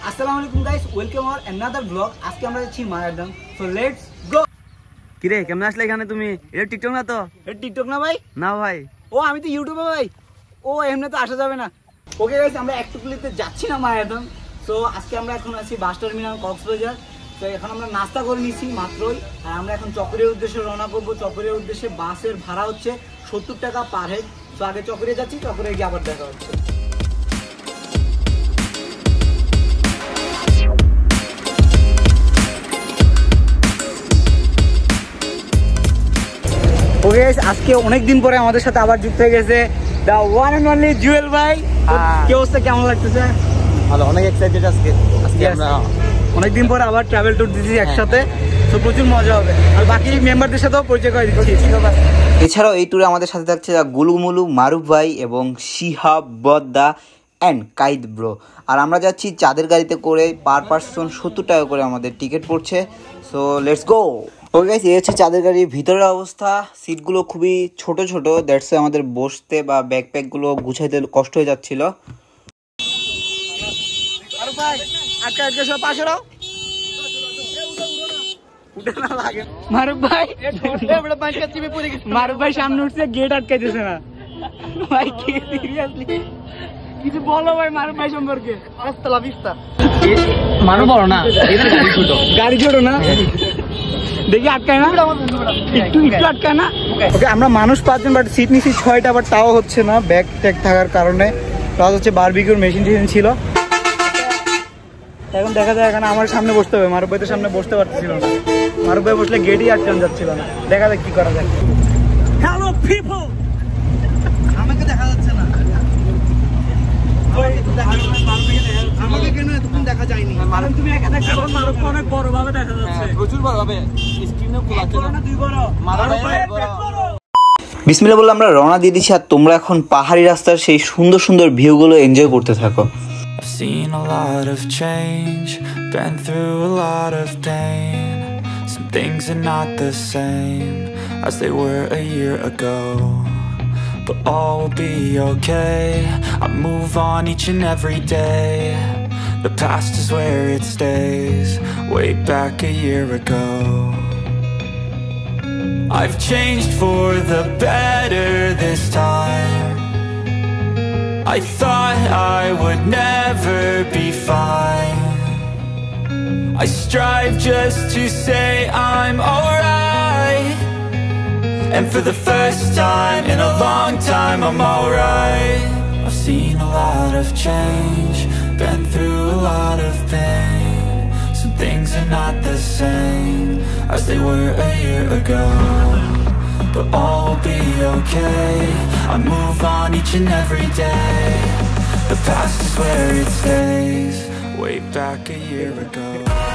আসসালামু আলাইকুম guys, welcome our another blog. আজকে আমরা যাচ্ছি মায়ারদম, সো লেটস গো। কি রে, কেমন আসলে এখানে তুমি? এটা টিকটক না তো? এটা টিকটক না ভাই? না ভাই, ও আমি তো ইউটিউবে ভাই। ও এমনি তো আসা যাবে না। ওকে গাইস, আমরা অ্যাকচুয়ালিতে যাচ্ছি না মায়ারদম। সো আজকে আমরা এখন আছি বাস টার্মিনাল কক্সবাজার। তো এখন আমরা নাস্তা করে নিয়েছি মাত্রই, আর আমরা এখন চকরিয়ার উদ্দেশ্যে রওনা করবো। চকরিয়ার উদ্দেশ্যে বাসের ভাড়া হচ্ছে 70 টাকা পার হেড। তো আগে চকরিয়া যাচ্ছি, চকরিয়া গিয়ে আবার দেখা হচ্ছে। ওকে গাইস, আজকে অনেকদিন পরে আমাদের সাথে আবার যুক্ত হয়ে গেছে the one and only Jewel ভাই। কি অবস্থা, কেমন লাগতেছে? ভালো, অনেক এক্সাইটেড আজকে আমরা অনেকদিন পর আবার ট্রাভেল ট্যুর দিচ্ছি একসাথে, তো প্রচুর মজা হবে। আর বাকি মেম্বারদের সাথেও পরিচয় করে দিচ্ছি। এছাড়াও এই ট্যুরে আমাদের সাথে থাকছে গুলুমুলু, মারুফ ভাই এবং শিহাব, বদ্দা অ্যান্ড কাইদ ব্রো। আর আমরা যাচ্ছি চাঁদের গাড়িতে করে, পার পার্সন 70 টাকা করে আমাদের টিকিট পড়ছে। So let's go. Okay guys, এই হচ্ছে চাঁদের গাড়ির ভিতরের অবস্থা। সিটগুলো খুবই ছোট ছোট, দ্যাটস আমাদের বসতে বা ব্যাকপ্যাকগুলো গুছাইতে কষ্ট হয়ে যাচ্ছিল। মারুফ ভাই সামনে উঠছে, গেট আটকাইতেছে না ভাই। কি সিরিয়াসলি কিছু বলো ভাই মারুফ ভাই সম্পর্কে। মারুফ বড় না, গাড়ি ছোট না, দেখি আটকায় না, একটু আটকায় না। ওকে, আমরা মানুষ 5 জন, বাট সিট নিচ্ছি 6টা, বাট তাও হচ্ছে না ব্যাগ ট্যাগ থাকার কারণে। প্লাস হচ্ছে বারবিকিউর মেশিন টেশিন ছিল। এখন দেখা যায় এখানে আমার সামনে বসতে হবে, মারুফ ভাই তো সামনে বসতে পারছিল না। মারুফ ভাই বসলে গেটই আটকানো যাচ্ছিল না। দেখা যাক কি করা যায়। হ্যালো পিপল, আমাকে দেখা যাচ্ছে না। আমাকে কেন এতক্ষণ দেখা যায়নি? কারণ তুমি একা দেখছো, মারুফকে অনেক বড় ভাবে দেখা যাচ্ছে, প্রচুর বড় ভাবে। স্ক্রিনে খোলাতে না, দুই বড় মারুফ ভাই বড়। বিসমিল্লাহ বলে আমরা রওনা দিয়ে দিচ্ছি। আর তোমরা এখন পাহাড়ি রাস্তার সেই সুন্দর সুন্দর ভিউগুলো এনজয় করতে থাকো। I've seen a lot of change, been through a lot of pain. Some things are not the same as they were a year ago, but all will be okay. I move on each and every day. The past is where it stays, way back a year ago. I've changed for the better this time. I thought I would never be fine. I strive just to say I'm alright, and for the first time in a long time I'm alright. I've seen a lot of change, been through a lot of pain. Some things are not the same as they were a year ago, but all will be okay. I move on each and every day. The past is where it stays, way back a year ago.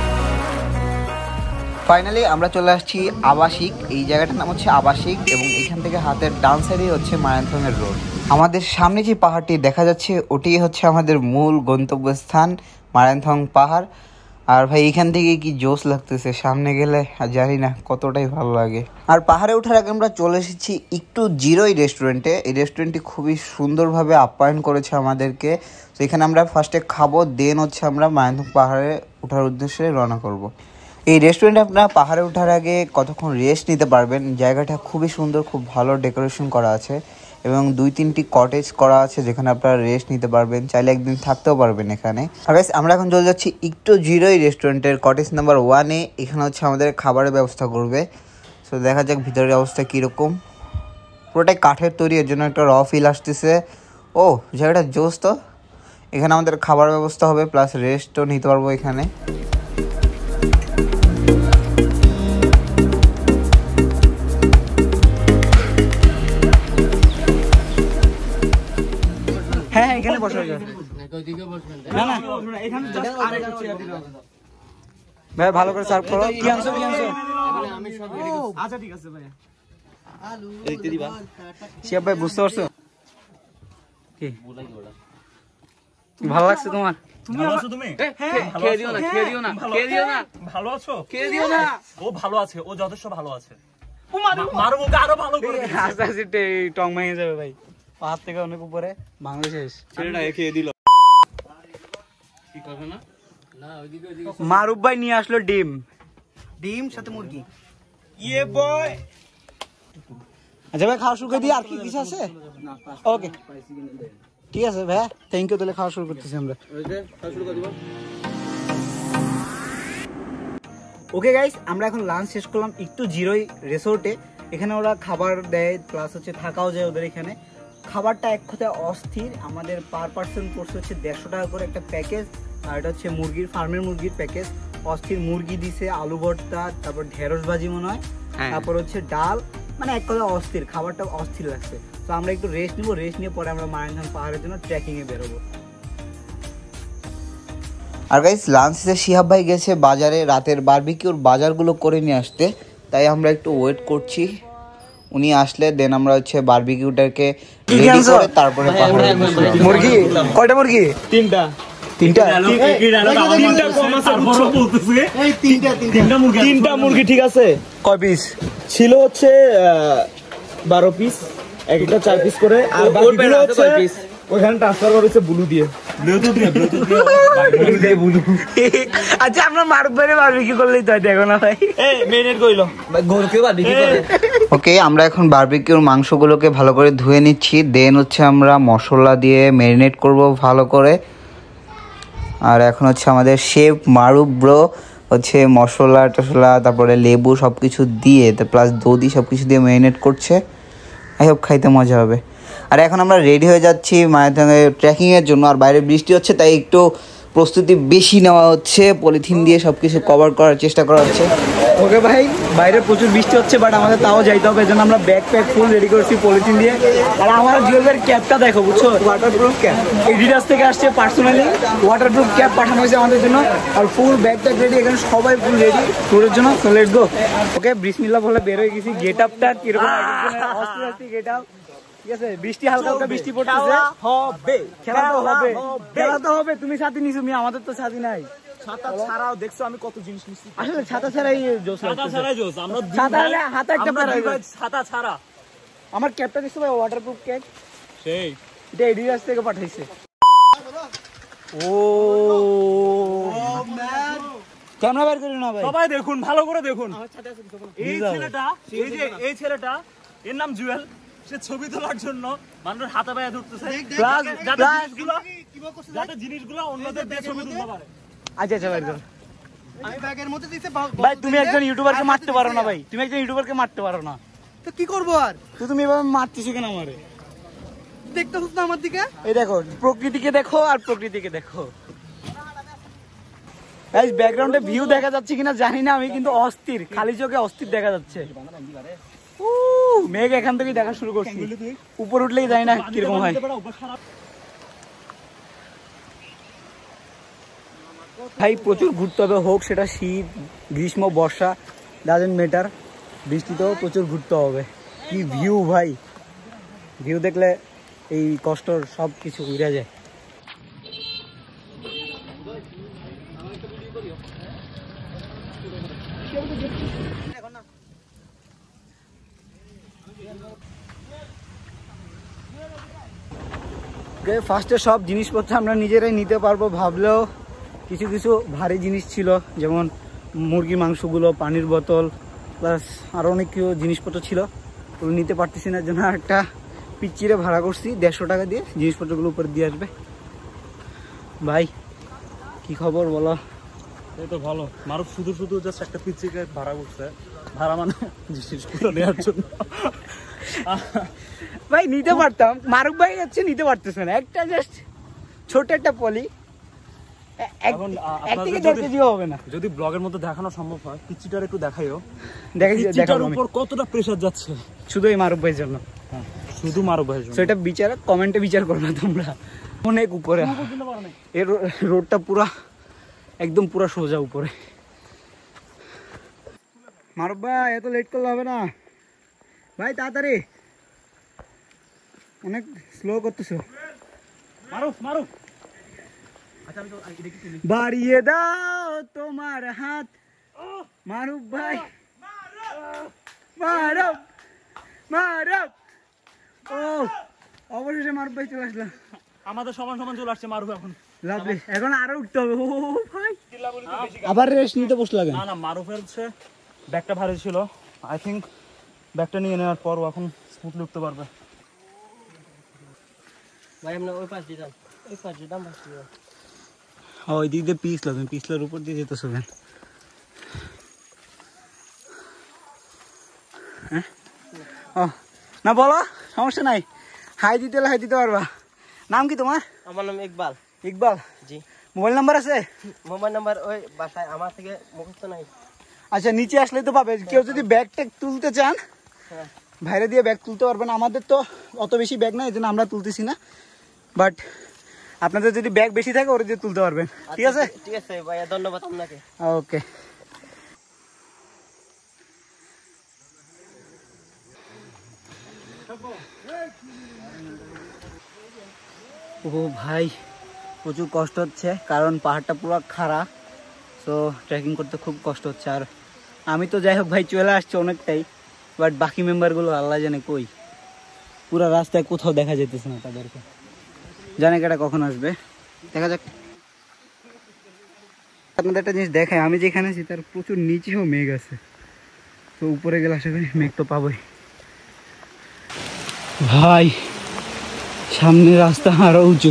Finally আমরা চলে আসছি আবাসিক। এই জায়গাটার নাম হচ্ছে আবাসিক, এবং এখান থেকে হাতের ডান সাইডেই হচ্ছে মায়ানথংয়ের রোড। আমাদের সামনে যে পাহাড়টি দেখা যাচ্ছে ওটি হচ্ছে আমাদের মূল গন্তব্যস্থান, মায়ানথং পাহাড়। আর ভাই এখান থেকে কি জোশ লাগতেছে, সামনে গেলে আর জানি না কতটাই ভালো লাগে। আর পাহাড়ে ওঠার আগে আমরা চলে এসেছি একটু জিরোই রেস্টুরেন্টে। এই রেস্টুরেন্টটি খুবই সুন্দরভাবে আপ্যায়ন করেছে আমাদেরকে। তো এখানে আমরা ফার্স্টে খাবো, দেন হচ্ছে আমরা মায়ানথং পাহাড়ে ওঠার উদ্দেশ্যে রওনা করব। এই রেস্টুরেন্টে আপনারা পাহাড়ে ওঠার আগে কতক্ষণ রেস্ট নিতে পারবেন। জায়গাটা খুবই সুন্দর, খুব ভালো ডেকোরেশন করা আছে, এবং 2-3টি কটেজ করা আছে যেখানে আপনারা রেস্ট নিতে পারবেন, চাইলে একদিন থাকতেও পারবেন এখানে। আর গাইস, আমরা এখন চলে যাচ্ছি একটু জিরোই রেস্টুরেন্টের কটেজ নাম্বার 1-এ। এখানে হচ্ছে আমাদের খাবারের ব্যবস্থা করবে। সো দেখা যাক ভিতরের অবস্থা কীরকম। পুরোটাই কাঠের তৈরি, এর জন্য একটা র ফিল আসতেছে। ও জায়গাটা জোস। তো এখানে আমাদের খাবার ব্যবস্থা হবে, প্লাস রেস্টও নিতে পারবো এখানে। হ্যাঁ, এখানে বসা যায়। না না, ভাই ভালো করে সার্ভ করো। কি আনছো? আচ্ছা ঠিক আছে ভাই। দেখতে দিবা শিয়াব ভাই, বুঝতে পারছো কি ভালো লাগছে তোমার? ভালো আছো তুমি? হ্যাঁ, খেয়ে দিও না, খেয়ে দিও না, খেয়ে দিও না। ভালো আছো? খেয়ে দিও না। ও ভালো আছে, ও যথেষ্ট ভালো আছে। ও মারো মুখে আরো ভালো করে। আস্তে আস্তে টং ভেঙে যাবে ভাই, পাহাড় থেকে অনেক উপরে। বাংলাদেশ ছেলেটা খেয়ে দিল। কি করবে না? মারুফ ভাই নিয়ে আসলো ডিম, ডিম সাথে মুরগি। ইয়ে বয়। আচ্ছা ভাই খাওয়া শুরু করে দিয়ে, আর কি কিছু আছে? ওকে ঠিক আছে ভাই, থ্যাংক ইউ। তাহলে খাওয়া শুরু করতেছি আমরা। ওকে গাইস, আমরা এখন লাঞ্চ শেষ করলাম একটু জিরোই রিসোর্টে। এখানে ওরা খাবার দেয়, প্লাস হচ্ছে থাকাও যায় ওদের এখানে। খাবারটা এক কথায় অস্থির। আমাদের পার পার্সন পড়ছে হচ্ছে 150 টাকা করে একটা প্যাকেজ। আর এটা হচ্ছে মুরগির, ফার্মের মুরগির প্যাকেজ। অস্থির মুরগি দিছে, আলু ভর্তা, তারপর ঢেঁড়স ভাজি মনে হয়, তারপর হচ্ছে ডাল, মানে এক কথায় অস্থির। খাবারটা অস্থির লাগছে। তো আমরা একটু রেস্ট নিবো, রেস্ট নিয়ে পরে আমরা মায়ানথাং পাহাড়ের জন্য ট্রেকিংয়ে বেরোবো। আর গাইস লাঞ্চ শেষে শিহাব ভাই গেছে বাজারে রাতের বারবিকিউর বাজারগুলো করে নিয়ে আসতে, তাই আমরা একটু ওয়েট করছি। উনি আসলে দেন আমরা হচ্ছে বারবিকিউটাকে রেডি করে তারপরে পাহাড়ে মুরগি কয়টা? মুরগি তিনটা। তিনটা মুরগি ঠিক আছে। কয় পিস ছিল? হচ্ছে 12 পিস, একটা 4 পিস করে। আর বাকিগুলো হচ্ছে ওখানে ট্রান্সফার করেছে ব্লু দিয়ে। আচ্ছা আমরা মারুফ ভাইরে বারবিকিউ করলেই তো দেখো না ভাই। এই মেরিনেট কইলো গরুকে বারবিকিউ করে। ওকে, আমরা এখন বারবিকিউর মাংসগুলোকে ভালো করে ধুয়ে নিচ্ছি। দেন হচ্ছে আমরা মশলা দিয়ে ম্যারিনেট করব ভালো করে। আর এখন হচ্ছে আমাদের শেফ মারুফ ব্রো হচ্ছে মশলা টশলা তারপরে লেবু সব কিছু দিয়ে প্লাস দধি সব কিছু দিয়ে ম্যারিনেট করছে। আই হোপ খাইতে মজা হবে। আর এখন আমরা রেডি হয়ে যাচ্ছি মায়ানথাংয়ে ট্রেকিংয়ের জন্য। আর বাইরে বৃষ্টি হচ্ছে, তাই একটু প্রস্তুতি বেশি নেওয়া হচ্ছে, পলিথিন দিয়ে সব কিছু কভার করার চেষ্টা করা হচ্ছে। ওকে ভাই, বাইরে প্রচুর বৃষ্টি হচ্ছে, বাট আমাদের তাও যাইতে হবে। এজন্য আমরা ব্যাগ প্যাক ফুল রেডি করছি পলিথিন দিয়ে। আর আমার জুয়েলের ক্যাপটা দেখো, বুঝছো, ওয়াটারপ্রুফ ক্যাপ। এডিডাস থেকে আসছে পার্সোনালি, ওয়াটারপ্রুফ ক্যাপ পাঠানো হয়েছে আমাদের জন্য। আর ফুল ব্যাগ ট্যাগ রেডি, এখানে সবাই ফুল রেডি ট্যুরের জন্য। So let's go. ওকে, বিসমিল্লাহ বলে বের হয়ে গেছি। গেট আপটা কিরকম? অস্থির অস্থির গেট আপ। ঠিক আছে, বৃষ্টি হালকা হালকা বৃষ্টি পড়তেছে। হবে খেলা তো হবে, খেলা তো হবে। তুমি সাথী নিছো, আমাদের তো সাথী নাই। ছাতা ছাড়াও দেখছো আমি কত জিনিস নিছি। আসলে ছাতা ছাড়াই জোস, ছাতা ছাড়াই জোস। আমরা ছাতা হাতে একটা পারাই, ছাতা ছাড়া। আমার ক্যাপটা দেখছো ভাই, ওয়াটারপ্রুফ ক্যাপ, সেই এটা এডিডাস থেকে পাঠাইছে। ও ম্যান, ক্যামেরা বের করুন না ভাই, সবাই দেখুন, ভালো করে দেখুন। এই ছেলেটা, এই ছেলেটা, এর নাম জুয়েল। সে ছবি তোলার জন্য মানুষের হাতে পায়ে ধরতেছে, যাতে জিনিসগুলো অন্যদের দিয়ে ছবি তুলতে পারে। আচ্ছা আচ্ছা ভাই, আমি ব্যাগের মধ্যে দিতে ভাই। তুমি একজন ইউটিউবারকে মারতে পারো না ভাই, তুমি একজন ইউটিউবারকে মারতে পারো না, তো কি করবো আর? তো তুমি এভাবে মারতেছো কেন আমারে? দেখতে হচ্ছে না আমার দিকে। এই দেখো, প্রকৃতিকে দেখো আর প্রকৃতিকে দেখো। গাইস ব্যাকগ্রাউন্ডে ভিউ দেখা যাচ্ছে কিনা জানি না আমি, কিন্তু অস্থির, খালি চোখে অস্থির দেখা যাচ্ছে। মেঘ এখান থেকেই দেখা শুরু করছি, উপর উঠলেই জানি না কিরকম হয়। ভাই প্রচুর ঘুরতে হবে, হোক সেটা শীত, গ্রীষ্ম, বর্ষা, ডাজেন্ট ম্যাটার। বৃষ্টিতেও প্রচুর ঘুরতে হবে। কি ভিউ ভাই, ভিউ দেখলে এই কষ্টর সব কিছু উড়ে যায়। ফার্স্টে সব জিনিসপত্র আমরা নিজেরাই নিতে পারবো ভাবলেও কিছু কিছু ভারী জিনিস ছিল, যেমন মুরগির মাংসগুলো, পানির বোতল, প্লাস আরও অনেক কিছু জিনিসপত্র ছিল, ওগুলো নিতে পারতেছি না। জন্য একটা পিচ্চিরে ভাড়া করছি 150 টাকা দিয়ে, জিনিসপত্রগুলো উপরে দিয়ে আসবে। ভাই কি খবর বলো? এই তো ভালো। মারুফ শুধু শুধু জাস্ট একটা পিচ্চিকে ভাড়া করছে, ভাড়া মানে জিনিসগুলো নেওয়ার জন্য। ভাই নিতে পারতাম, মারুফ ভাই হচ্ছে নিতে পারতেছে না, একটা জাস্ট ছোট একটা পলি, যদি ব্লগের মধ্যে দেখানো সম্ভব হয়। পিচ্চিটার একটু দেখাইও, পিচ্চিটার উপর কতটা প্রেসার যাচ্ছে শুধু এই মারুফ ভাইয়ের জন্য। শুধু মারুফ ভাইয়ের জন্য, সেটা বিচার কমেন্টে বিচার করবে তোমরা। অনেক উপরে এর রোডটা, পুরা একদম পুরা সোজা উপরে। মারুফ ভাই এত লেট করলে হবে না ভাই, তাড়াতাড়ি, অনেক স্লো করতেছো। মারুফ মারুফ, বাড়িয়ে দাও তোমার হাত মারুফ ভাই, মারুফ মারুফ। ও অবশেষে মারুফ ভাই চলে আসলাম, আমাদের সমান সমান চলে আসছে মারুফ। এখন লাভলি, এখন আরো উঠতে হবে। ও ভাই আবার রেস্ট নিতে বসলো কেন? না না, মারুফের হচ্ছে ব্যাগটা ভারী ছিল, আই থিঙ্ক ব্যাগটা নিয়ে নেওয়ার পর ও এখন স্মুথলি উঠতে পারবে। ভাই আমরা ওই পাশ দিতাম, ওই পাশ দিতাম ওই দিক দিয়ে পিছলা, তুমি পিছলার উপর দিয়ে যেতেছো কেন? হ্যাঁ ও না, বলো, সমস্যা নাই, হাই দিতে হলে হাই দিতে পারবা। নাম কি তোমার? আমার নাম ইকবাল। ইকবাল? জি। মোবাইল নাম্বার আছে? মোবাইল নাম্বার ওই বাসায় আমার থেকে মুখস্থ নাই। আচ্ছা, নিচে আসলে তো পাবে। কেউ যদি ব্যাগ ট্যাগ তুলতে চান, হ্যাঁ, বাইরে দিয়ে ব্যাগ তুলতে পারবেন। আমাদের তো অত বেশি ব্যাগ নাই, এই জন্য আমরা তুলতেছি না, বাট আপনাদের যদি ব্যাগ বেশি থাকে ওরা দিয়ে তুলতে পারবেন। ঠিক আছে? ঠিক আছে ভাইয়া, ধন্যবাদ আপনাকে। ওকে। ও ভাই, প্রচুর কষ্ট হচ্ছে, কারণ পাহাড়টা পুরো খাড়া, তো ট্রেকিং করতে খুব কষ্ট হচ্ছে। আর আমি তো যাই হোক ভাই চলে আসছি অনেকটাই, বাট বাকি মেম্বারগুলো আল্লাহ জানে কই, পুরো রাস্তায় কোথাও দেখা যেতেছে না তাদেরকে। জানে কেটা কখন আসবে, দেখা যাক। আপনাদের একটা জিনিস দেখায়, আমি যেখানে আছি তার প্রচুর নিচেও মেঘ আছে, তো উপরে গেলে আশা করি মেঘ তো পাবোই। ভাই সামনে রাস্তা আরো উঁচু,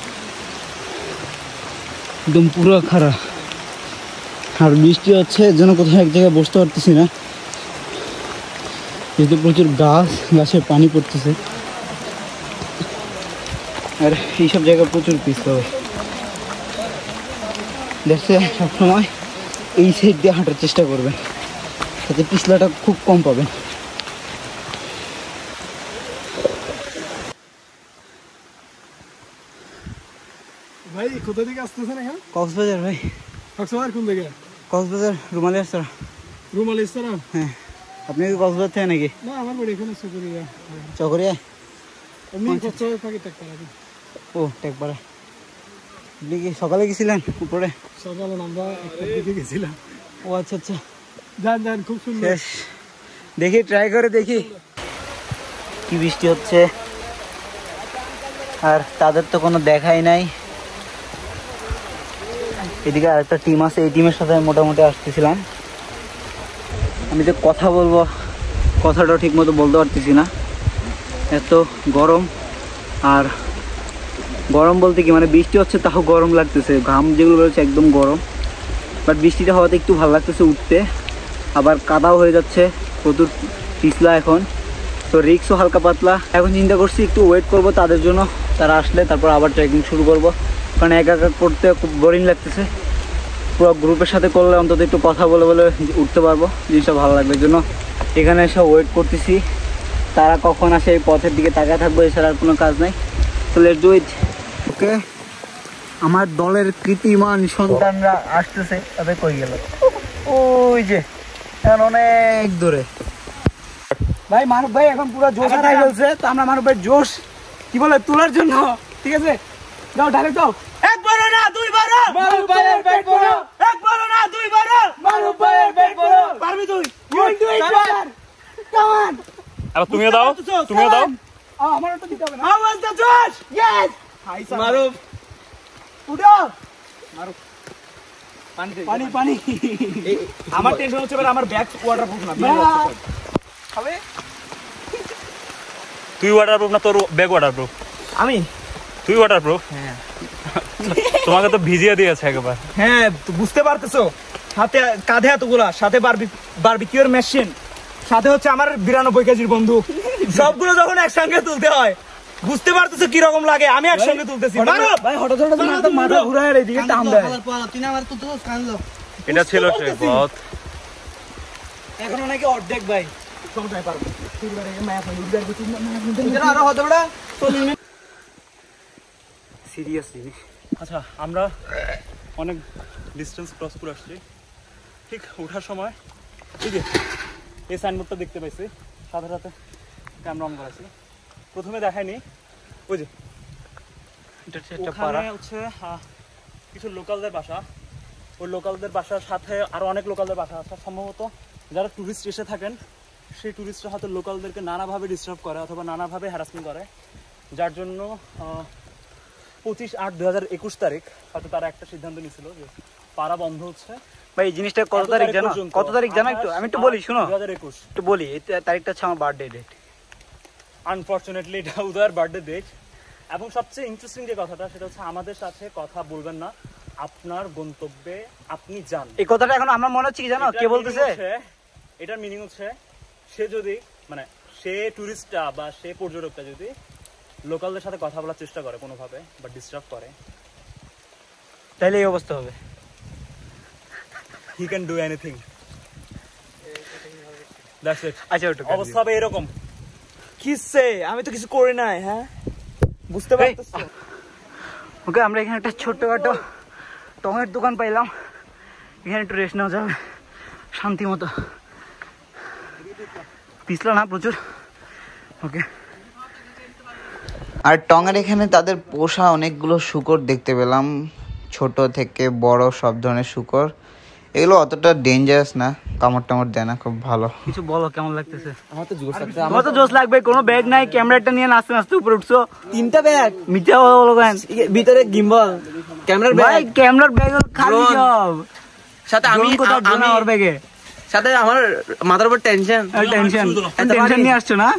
একদম পুরো খারাপ, আর বৃষ্টি হচ্ছে, এর জন্য কোথাও এক জায়গায় বসতে পারতেছি না, যেহেতু প্রচুর গাছে পানি পড়তেছে, আর এইসব জায়গায় প্রচুর পিছল হবে। দেখছে সবসময় এই সাইড দিয়ে হাঁটার চেষ্টা করবেন, তাতে পিছলাটা খুব কম পাবেন। ভাই কোথা থেকে আসতেছেন এখন? কক্সবাজার ভাই। কক্সবাজার কোন দিকে? কক্সবাজার রুমালি আসরা। রুমাল ইস্তারা? হ্যাঁ। আপনি কি কক্সবাজার থেকে নাকি? না, আমার বাড়ি এখানে চকরিয়া। চকরিয়া? আমি কক্সবাজার থাকি টেকপাড়া। ও টেকপাড়া। আপনি কি সকালে গেছিলেন উপরে? সকালে আমরা একটা দিকে গেছিলাম। ও আচ্ছা আচ্ছা, যান খুব সুন্দর। শেষ, দেখি ট্রাই করে দেখি। কি বৃষ্টি হচ্ছে, আর তাদের তো কোনো দেখাই নাই। এদিকে আরেকটা টিম আছে, এই টিমের সাথে মোটামুটি আসতেছিলাম। আমি যে কথা বলবো, কথাটা ঠিক মতো বলতে পারতেছি না, এত গরম। আর গরম বলতে কি, মানে বৃষ্টি হচ্ছে তাও গরম লাগতেছে, ঘাম যেগুলো বেরোচ্ছে একদম গরম। বাট বৃষ্টিটা হওয়াতে একটু ভালো লাগতেছে উঠতে, আবার কাদাও হয়ে যাচ্ছে, প্রচুর পিছলা এখন, তো রিক্সও হালকা পাতলা। এখন চিন্তা করছি একটু ওয়েট করব তাদের জন্য, তারা আসলে তারপর আবার ট্রেকিং শুরু করব, কারণ একা একা করতে খুব বোরিং লাগতেছে। পুরো গ্রুপের সাথে করলে অন্তত একটু কথা বলে বলে উঠতে পারবো, জিনিসটা ভালো লাগবে। এই জন্য এখানে এসে ওয়েট করতেছি, তারা কখন আসে এই পথের দিকে তাকায় থাকবো, এছাড়া আর কোনো কাজ নাই। তো লেটস ডু ইট। ওকে, আমার দলের কৃতিমান সন্তানরা আসতেছে, তবে কই গেল? ওই যে এখন অনেক দূরে। ভাই মানব ভাই এখন পুরো জোশ হারাই ফেলছে, তো আমরা মানব ভাই জোশ কি বলে তোলার জন্য, ঠিক আছে যাও ডাইরেক্ট যাও। একবারও না দুইবারও মানব ভাইয়ের পেট বড়, একবারও না দুইবারও মানব ভাইয়ের পেট বড়। পারবি তুই? You do it brother, come on. আর তুমিও দাও, তুমিও দাও। আমারও তো দিতে হবে না। হাউ ওয়াজ দ্য জোশ? ইয়েস মারুফ, উঠো মারুফ। পানি পানি। আমার টেনশন হচ্ছে এবার আমার ব্যাগ ওয়াটারপ্রুফ না। হবে তুই ওয়াটারপ্রুফ না, তোর ব্যাগ ওয়াটারপ্রুফ? আমি তুই ওয়াটারপ্রুফ? হ্যাঁ। তোমাকে তো ভিজিয়ে দিয়েছে একবার। হ্যাঁ, বুঝতে পারতেছো, হাতে কাঁধে এতগুলা, সাথে বারবিকিউর মেশিন, সাথে হচ্ছে আমার 92 কেজির বন্দুক, সবগুলো যখন একসঙ্গে তুলতে হয় বুঝতে পারতেছো কি রকম লাগে। আমি একসঙ্গে তুলতেছি ভাই, হঠাৎ হঠাৎ মাথা ঘুরায় আর এইদিকে টান দেয়। এটা ছিল ট্রেক পথ। এখন নাকি অর্ধেক ভাই সময় পারবো আরো হতে পারে সিরিয়াসলি। আচ্ছা, আমরা অনেক ডিস্টেন্স ক্রস করে আসছি। ঠিক ওঠার সময় এই যে এই সাইনবোর্ডটা দেখতে পাইছি, সাথে সাথে ক্যামেরা অন করেছি। প্রথমে দেখায়নি, ওই যে ওখানে হচ্ছে কিছু লোকালদের বাসা, ওই লোকালদের বাসার সাথে আরও অনেক লোকালদের বাসা আছে। সম্ভবত যারা ট্যুরিস্ট এসে থাকেন, সেই ট্যুরিস্টরা হয়তো লোকালদেরকে নানাভাবে ডিস্টার্ব করে অথবা নানাভাবে হ্যারাসমেন্ট করে, যার জন্য 25/8/2021 তারিখ হয়তো তারা একটা সিদ্ধান্ত নিয়েছিল যে পাড়া বন্ধ হচ্ছে। ভাই এই জিনিসটা কত তারিখ জানো? কত তারিখ জানো? একটু আমি একটু বলি, শোনো 2021। একটু বলি, এই তারিখটা হচ্ছে আমার বার্থডে ডেট। আনফরচুনেটলি এটা উদয়ের বার্থডে ডেট। এবং সবচেয়ে ইন্টারেস্টিং যে কথাটা সেটা হচ্ছে আমাদের সাথে কথা বলবেন না, আপনার গন্তব্যে আপনি যান। এই কথাটা এখন আমার মনে হচ্ছে কি জানো কে বলতেছে? এটার মিনিং হচ্ছে সে যদি মানে সে টুরিস্টটা বা সে পর্যটকটা যদি লোকালদের সাথে কথা বলার চেষ্টা করে কোনোভাবে বা ডিস্টার্ব করে, তাহলে এই অবস্থা হবে। He can do anything. That's it. আচ্ছা ওটা অবস্থা হবে এরকম। কিসে আমি তো কিছু করি নাই। হ্যাঁ বুঝতে পারতেছো? ওকে, আমরা এখানে একটা ছোট্টখাটো টঙের দোকান পাইলাম, এখানে একটু রেস্ট নেওয়া যাবে শান্তি মতো। পিছলা না প্রচুর। ওকে, আর টঙের এখানে তাদের পোষা অনেকগুলো শূকর দেখতে পেলাম, ছোট থেকে বড় সব ধরনের শূকর। এগুলো অতটা ডেঞ্জারাস না, কামড় টামড় দেয় না, খুব ভালো। কিছু বলো কেমন লাগতেছে? আমার তো জোশ লাগছে। আমার তো জোশ লাগবে, কোনো ব্যাগ নাই, ক্যামেরাটা নিয়ে নাচতে নাচতে উপরে উঠছো। 3টা ব্যাগ মিথ্যা কথা বলো কেন? ভিতরে গিম্বল, ক্যামেরার ভাই ব্যাগ, ক্যামেরার ব্যাগ খালি Drone। সব। সাথে আমি কোথাও ড্রোন ওর ব্যাগে সাথে আমার মাথার উপর টেনশন। টেনশন টেনশন নিয়ে আসছো না?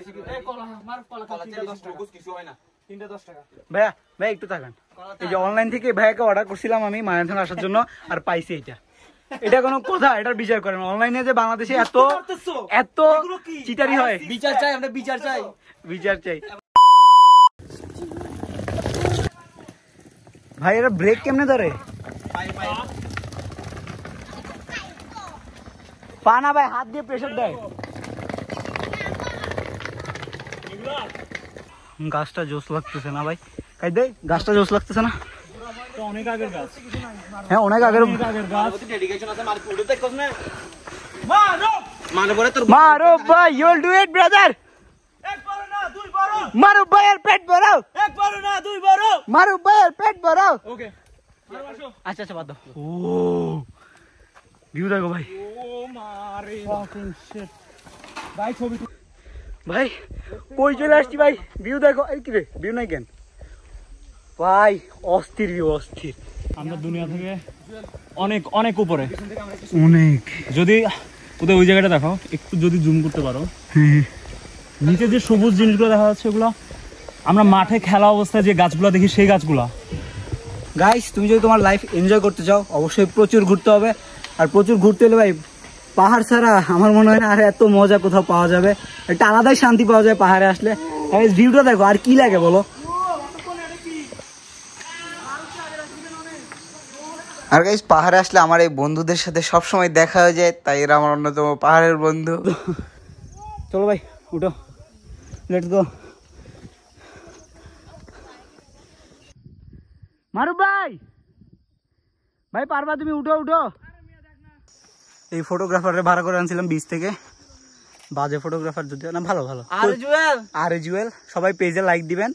ভাইয়া ভাই একটু তাকান, এই যে অনলাইন থেকে ভাইয়াকে অর্ডার করছিলাম আমি মায়ানথন আসার জন্য, আর পাইছি এটা। এটা কোনো কথা? এটার বিচার করেন। অনলাইনে যে বাংলাদেশে এত এত চিটারি হয়, বিচার চাই, আমরা বিচার চাই। বিচার চাই। ভাই এটা ব্রেক কেমনে ধরে? পা না ভাই, হাত দিয়ে প্রেসার দেয়। গাছটা জোস লাগতেছে না ভাই? কাই দে, গাছটা জোস লাগতেছে না? অনেক আগের গাছ। হ্যাঁ অনেক আগের গাছ। মারো ভাই, you will do it brother. মারো ভাই আর পেট ভরাও। মারো ভাই আর পেট ভরাও। ওকে আচ্ছা আচ্ছা বাদ দাও। ও ভিউ দেখো ভাই। ভাই ছবি ভাই কই চলে আসছি ভাই, ভিউ দেখো। এই কি রে, ভিউ নাই কেন ভাই? অস্থির ভিউ, অস্থির। আমরা দুনিয়া থেকে অনেক অনেক উপরে। অনেক। যদি ওদের ওই জায়গাটা দেখো, একটু যদি জুম করতে পারো, নিচে যে সবুজ জিনিসগুলো দেখা যাচ্ছে ওগুলো আমরা মাঠে খেলা অবস্থায় যে গাছগুলো দেখি সেই গাছগুলা। গাইস তুমি যদি তোমার লাইফ এনজয় করতে চাও অবশ্যই প্রচুর ঘুরতে হবে। আর প্রচুর ঘুরতে হলে ভাই পাহাড় ছাড়া আমার মনে হয় না আর এত মজা কোথাও পাওয়া যাবে। একটা আলাদাই শান্তি পাওয়া যায় পাহাড়ে আসলে। ভিউটা দেখো, আর কি লাগে বলো? আর গাইস পাহাড়ে আসলে আমার এই বন্ধুদের সাথে সবসময় দেখা হয়ে যায়, তাই এরা আমার অন্যতম পাহাড়ের বন্ধু। চলো ভাই উঠো, লেটস গো। মারুফ ভাই, ভাই পারবা তুমি? উঠো উঠো। এই ফটোগ্রাফারে ভাড়া করে আনছিলাম বিচ থেকে, বাজে ফটোগ্রাফার যদিও না, ভালো ভালো। আরে জুয়েল, সবাই পেজে লাইক দিবেন,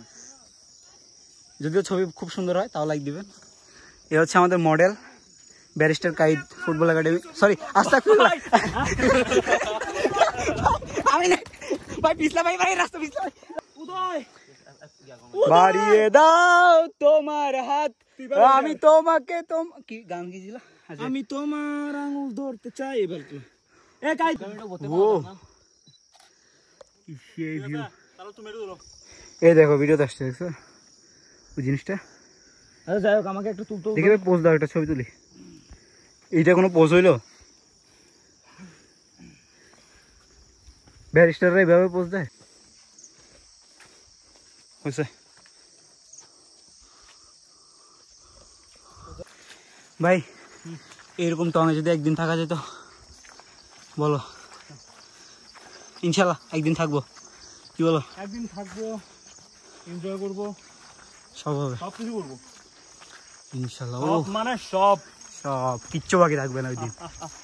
যদিও ছবি খুব সুন্দর হয় তাও লাইক দিবেন। এ হচ্ছে আমাদের model barrister Kaid football academy, sorry আস্তাগফিরুল্লাহ। আমি না ভাই, পিছলা ভাই, ভাই রাস্তা পিছলা। বাড়িয়ে দাও তোমার হাত, আমি তোমাকে কি গান গিয়েছিল? আমি তোমার আঙুল ধরতে চাই। এবার তো এই দেখো ভিডিও আসছে, দেখছো ওই জিনিসটা? আচ্ছা যাই হোক, আমাকে একটু তুলতে দেখি পোজ দাও, একটা ছবি তুলি। এইটা কোনো পোজ হইলো? ব্যারিস্টাররা এইভাবে পোজ দেয়? হয়েছে ভাই, এরকম টঙে যদি একদিন থাকা যেত বলো? ইনশাল্লাহ একদিন থাকবো, কি বলো? একদিন থাকবো, এনজয় করবো, সব হবে, সব কিছু করবো ইনশাল্লাহ। ও মানে সব সব কিচ্ছু বাকি থাকবে না ওই দিন।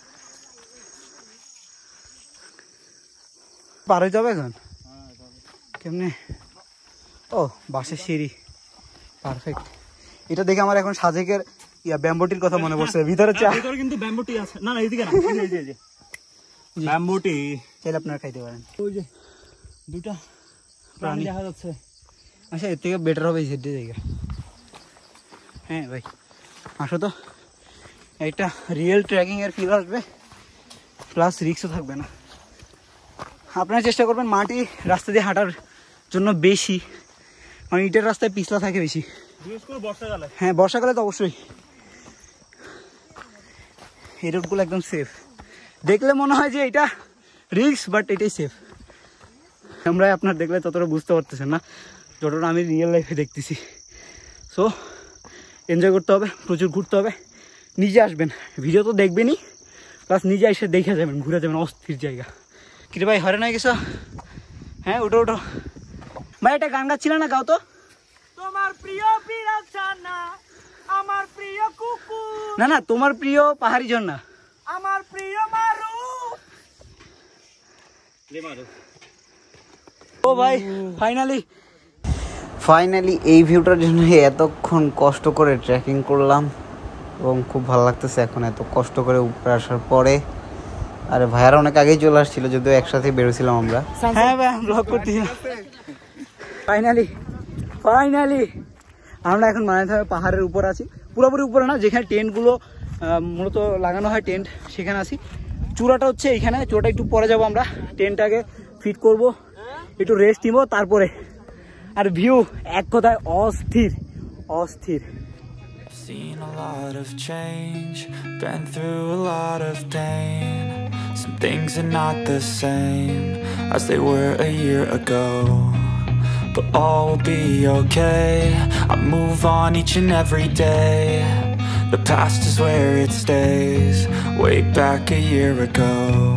পার হয়ে যাবে এখন কেমনে? ও বাসের সিঁড়ি, পারফেক্ট। এটা দেখে আমার এখন সাজেকের ব্যাম্বোটির কথা মনে পড়ছে। ভিতরে ভিতরে কিন্তু ব্যাম্বোটি আছে। না না এইদিকে না, এই যে ব্যাম্বোটি চাইলে আপনারা খাইতে পারেন। ওই যে দুটা প্রাণী দেখা যাচ্ছে। আচ্ছা এর থেকে বেটার হবে এই সাইড দিয়ে। হ্যাঁ ভাই আসো তো, একটা রিয়েল ট্রেকিংয়ের ফিল আসবে, প্লাস রিস্কও থাকবে না। আপনারা চেষ্টা করবেন মাটি রাস্তা দিয়ে হাঁটার জন্য বেশি, মানে ইটের রাস্তায় পিছলা থাকে বেশি। বিশেষ করে বর্ষাকালে। হ্যাঁ, বর্ষাকালে তো অবশ্যই। এই রোডগুলো একদম সেফ, দেখলে মনে হয় যে এটা রিস্ক, বাট এটাই সেফ। আমরা আপনার দেখলে ততটা বুঝতে পারতেছেন না যতটা আমি রিয়েল লাইফে দেখতেছি। সো এনজয় করতে হবে, প্রচুর ঘুরতে হবে, নিজে আসবেন, ভিডিও তো দেখবেনই, প্লাস নিজে এসে দেখে যাবেন, ঘুরে যাবেন, অস্থির জায়গা। কিরে ভাই, হরে নাই গেছো? হ্যাঁ, উঠো উঠো ভাই, একটা গান গাচ্ছিল না, গাও তো। তোমার প্রিয় বিড়ালছানা, আমার প্রিয় কুকুর, না না, তোমার প্রিয় পাহাড়ি ঝর্ণা, আমার প্রিয় মারু। ও ভাই, ফাইনালি এই ভিউটার জন্য এতক্ষণ কষ্ট করে ট্রেকিং করলাম এবং খুব ভালো লাগতেছে এখন এত কষ্ট করে উপরে আসার পরে। আরে ভাইয়ারা অনেক আগেই চলে আসছিল, যদিও একসাথে বেরোছিলাম আমরা। হ্যাঁ ভাই, ব্লগ করতেছি। ফাইনালি আমরা এখন মায়ানথং পাহাড়ের উপর আছি, পুরোপুরি উপরে না, যেখানে টেন্টগুলো মূলত লাগানো হয়, টেন্ট সেখানে আছি। চূড়াটা হচ্ছে এইখানে, চূড়াটা একটু পরে যাবো আমরা, টেন্টটাকে ফিট করব, একটু রেস্ট নিব, তারপরে। আর ভিউ এক কথায় অস্থির অস্থির। Seen a lot of change, been through a lot of pain. Some things are not the same as they were a year ago, but all will be okay. I move on each and every day. The past is where it stays, way back a year ago.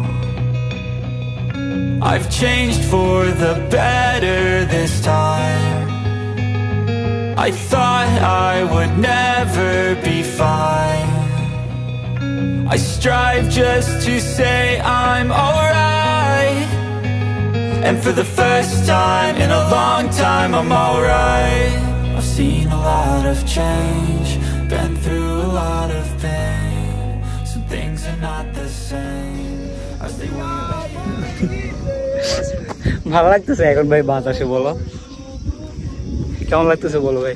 I've changed for the better this time. I thought I would never be fine. I strive just to say I'm alright, and for the first time in a long time I'm alright. I've seen a lot of change, been through a lot of pain. Some things are not the same as they were. ভালো লাগতেছে এখন ভাই বাতাসে, বলো কেমন লাগতেছে বলো ভাই।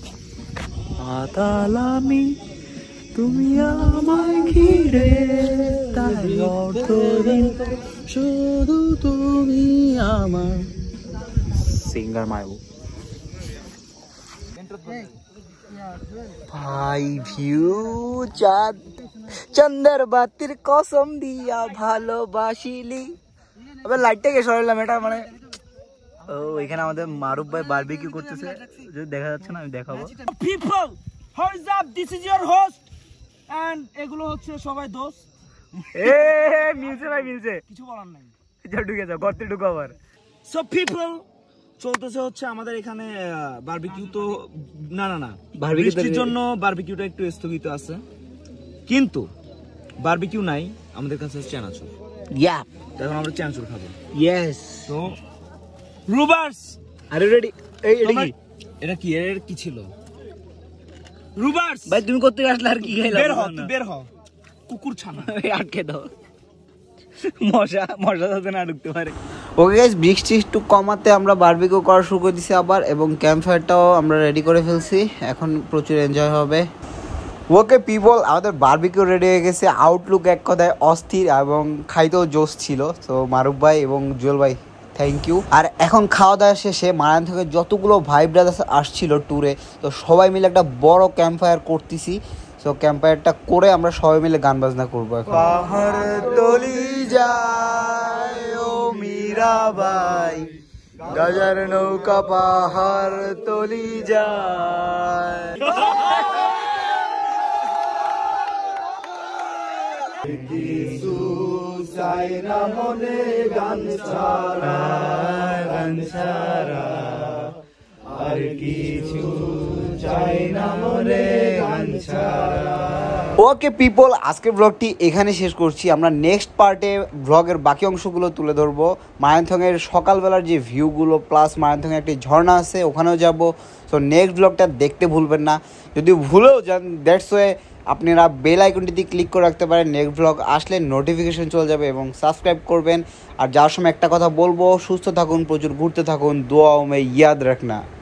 আতালামি তুমি আমায় ঘিরে, তাই অর্থহীন শুধু তুমি আমার। সিঙ্গার মায়ু ভাই, ভিউ চাঁদ চন্দ্র বাতির কসম দিয়া ভালোবাসিলি। আবার লাইটটা কে সরাইলাম, এটা মানে ও এখানে আমাদের মারুফ ভাই বারবিকিউ করতেছে, যদি দেখা যাচ্ছে না আমি দেখাবো। People what's up, this is your host and এগুলো হচ্ছে সবাই দোস্ত। এ মিলছে ভাই, মিলছে, কিছু বলার নাই, যা ঢুকে যাও, গর্তে ঢুকো আবার। সো পিপল চলতেছে হচ্ছে আমাদের এখানে বারবিকিউ। তো না না না, বৃষ্টির জন্য বারবিকিউটা একটু স্থগিত আছে, কিন্তু বারবিকিউ নাই, আমাদের কাছে চানাচুর। ইয়া, এখন আমরা চানাচুর খাবো। ইয়েস। তো রুবার্স, আরে রেডি? এই এটা কি? এটা কি, এর কি ছিল? রুবার্স ভাই তুমি করতে আসলে আর কি খাইলা? বের হ, তুই বের হ, কুকুর ছানা। আটকে দাও, মশা যাতে না ঢুকতে পারে। ওকে গাইস, বৃষ্টি একটু কমাতে আমরা বারবিকিউ করা শুরু করে দিছি আবার, এবং ক্যাম্প ফায়ারটাও আমরা রেডি করে ফেলছি, এখন প্রচুর এনজয় হবে। ওকে পিপল, আমাদের বারবিকিউ রেডি হয়ে গেছে, আউটলুক এক কথায় অস্থির এবং খাইতেও জোশ ছিল। তো মারুফ ভাই এবং জুয়েল ভাই থ্যাংক ইউ। আর এখন খাওয়া দাওয়া শেষে মায়ান থেকে যতগুলো ভাই ব্রাদার্স আসছিল ট্যুরে, তো সবাই মিলে একটা বড় ক্যাম্প ফায়ার করতেছি। তো ক্যাম্প ফায়ারটা করে আমরা সবাই মিলে গান বাজনা করবো। পাহাড় তলি যায় ও মীরাবাই, গাজার নৌকা পাহাড় তলি যায়। কিছু চাই না মনে গান ছাড়া, গান ছাড়া আর কিছু চাই না মনে গান ছাড়া। ওকে পিপল, আজকের ব্লগটি এখানে শেষ করছি। আমরা নেক্সট পার্টে ব্লগের বাকি অংশগুলো তুলে ধরবো। মায়ানথংয়ের সকালবেলার যে ভিউগুলো, প্লাস মায়ানথংয়ে একটি ঝর্ণা আছে, ওখানেও যাব। সো নেক্সট ব্লগটা দেখতে ভুলবেন না। যদি ভুলেও যান, দ্যাটস ওয়ে আপনারা বেল আইকনটিতে ক্লিক করে রাখতে পারেন, নেক্সট ব্লগ আসলে নোটিফিকেশন চলে যাবে, এবং সাবস্ক্রাইব করবেন। আর যাওয়ার সময় একটা কথা বলবো, সুস্থ থাকুন, প্রচুর ঘুরতে থাকুন, দোয়া মে ইয়াদ রাখনা।